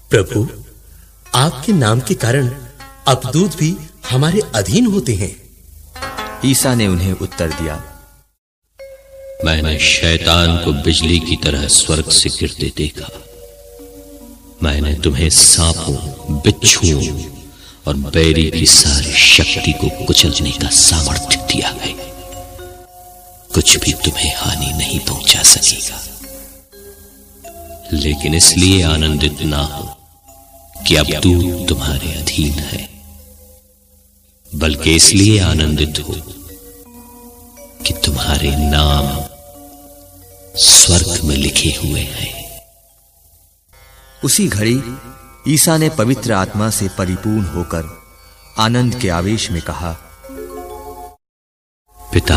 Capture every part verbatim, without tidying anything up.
प्रभु, आपके नाम के कारण अब दूत भी हमारे अधीन होते हैं। ईसा ने उन्हें उत्तर दिया, मैंने शैतान को बिजली की तरह स्वर्ग से गिरते देखा। मैंने तुम्हें सांपों, बिच्छुओं और बैरी की सारी शक्ति को कुचलने का सामर्थ्य दिया है। कुछ भी तुम्हें हानि नहीं पहुंचा सकेगा। लेकिन इसलिए आनंदित ना हो कि अब दूत तुम्हारे अधीन है, बल्कि इसलिए आनंदित हो कि तुम्हारे नाम स्वर्ग में लिखे हुए हैं। उसी घड़ी ईसा ने पवित्र आत्मा से परिपूर्ण होकर आनंद के आवेश में कहा, पिता,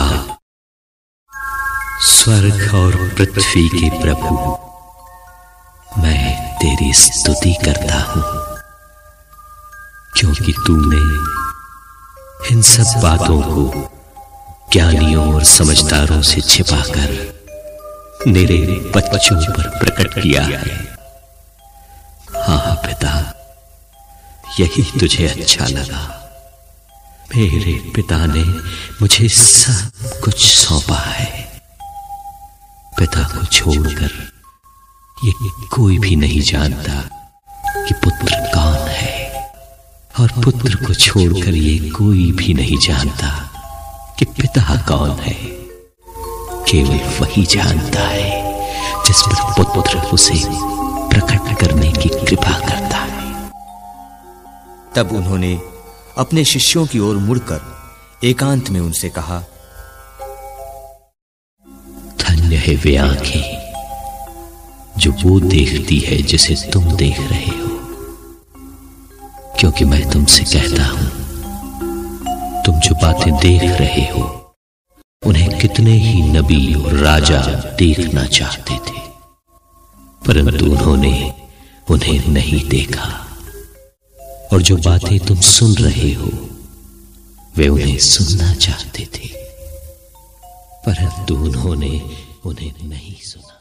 स्वर्ग और पृथ्वी के प्रभु, मैं तेरी स्तुति करता हूं, क्योंकि तूने इन सब बातों को ज्ञानियों और समझदारों से छिपाकर मेरे बच्चों पर प्रकट किया है। हाँ पिता, यही तुझे अच्छा लगा। मेरे पिता ने मुझे सब कुछ सौंपा है। पिता को छोड़कर ये कोई भी नहीं जानता कि पुत्र कौन है, और पुत्र को छोड़कर ये कोई भी नहीं जानता कि पिता कौन है। केवल वही जानता है जिस पर पुत्र उसे प्रकट करने की कृपा करता है। तब उन्होंने अपने शिष्यों की ओर मुड़कर एकांत में उनसे कहा, धन्य है वे आंखें जो वो देखती है जिसे तुम देख रहे हो, क्योंकि मैं तुमसे कहता हूं, तुम जो बातें देख रहे हो उन्हें कितने ही नबी और राजा देखना चाहते थे, परंतु उन्होंने उन्हें नहीं देखा। और जो बातें तुम सुन रहे हो वे उन्हें सुनना चाहते थे, परंतु उन्होंने उन्हें नहीं सुना।